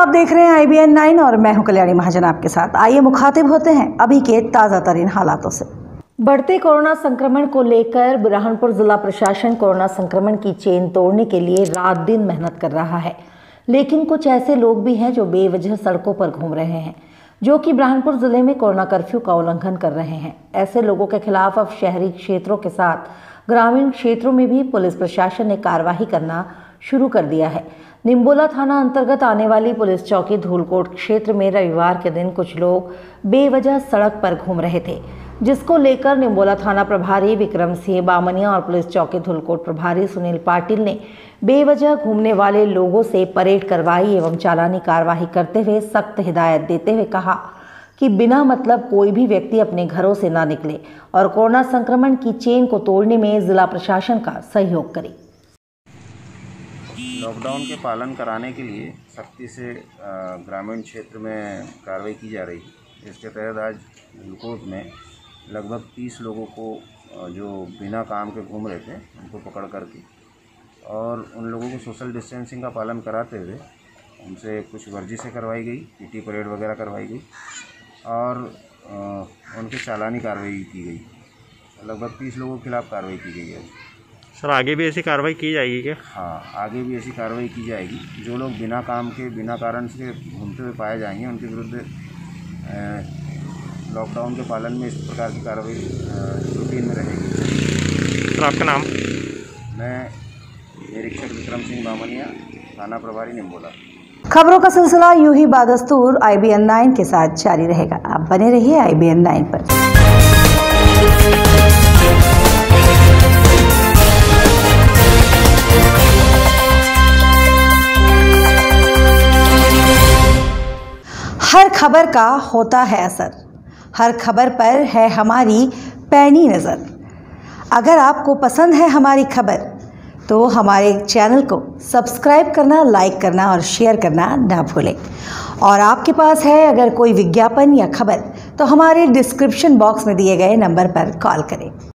आप देख रहे हैं IBN 9 और मैं हूं कल्याणी महाजन आपके साथ। आइए मुखातिब होते हैं अभी के ताज़ा तरीन हालातों से। बढ़ते कोरोना संक्रमण को लेकर बुरहानपुर जिला प्रशासन कोरोना संक्रमण की चेन तोड़ने के लिए रात दिन मेहनत कर रहा है, लेकिन कुछ ऐसे लोग भी हैं जो बेवजह सड़कों पर घूम रहे हैं, जो कि बुरहानपुर जिले में कोरोना कर्फ्यू का उल्लंघन कर रहे हैं। ऐसे लोगों के खिलाफ अब शहरी क्षेत्रों के साथ ग्रामीण क्षेत्रों में भी पुलिस प्रशासन ने कार्रवाई करना शुरू कर दिया है। निम्बोला थाना अंतर्गत आने वाली पुलिस चौकी धूलकोट क्षेत्र में रविवार के दिन कुछ लोग बेवजह सड़क पर घूम रहे थे, जिसको लेकर निम्बोला थाना प्रभारी विक्रम सिंह बामनिया और पुलिस चौकी धूलकोट प्रभारी सुनील पाटिल ने बेवजह घूमने वाले लोगों से परेड करवाई एवं चालानी कार्रवाई करते हुए सख्त हिदायत देते हुए कहा कि बिना मतलब कोई भी व्यक्ति अपने घरों से ना निकले और कोरोना संक्रमण की चेन को तोड़ने में जिला प्रशासन का सहयोग करे। लॉकडाउन के पालन कराने के लिए सख्ती से ग्रामीण क्षेत्र में कार्रवाई की जा रही है। इसके तहत आज धूलकोट में लगभग 30 लोगों को जो बिना काम के घूम रहे थे उनको पकड़ करके और उन लोगों को सोशल डिस्टेंसिंग का पालन कराते हुए उनसे कुछ वर्जिशें करवाई गई, पीटी परेड वगैरह करवाई गई और उनकी चालानी कार्रवाई की गई। लगभग 30 लोगों के खिलाफ कार्रवाई की गई है। सर, आगे भी ऐसी कार्रवाई की जाएगी क्या? हाँ, आगे भी ऐसी कार्रवाई की जाएगी। जो लोग बिना काम के बिना कारण से घूमते हुए पाए जाएंगे उनके विरुद्ध लॉकडाउन के पालन में इस प्रकार की कार्रवाई रूटीन में रहेगी। सर, आपका नाम? मैं निरीक्षक विक्रम सिंह बामनिया, थाना प्रभारी निम्बोला। खबरों का सिलसिला यूं ही बादस्तूर IBN 9 के साथ जारी रहेगा। आप बने रहिए IBN 9 पर। हर खबर का होता है असर, हर खबर पर है हमारी पैनी नज़र। अगर आपको पसंद है हमारी खबर तो हमारे चैनल को सब्सक्राइब करना, लाइक करना और शेयर करना ना भूलें। और आपके पास है अगर कोई विज्ञापन या खबर तो हमारे डिस्क्रिप्शन बॉक्स में दिए गए नंबर पर कॉल करें।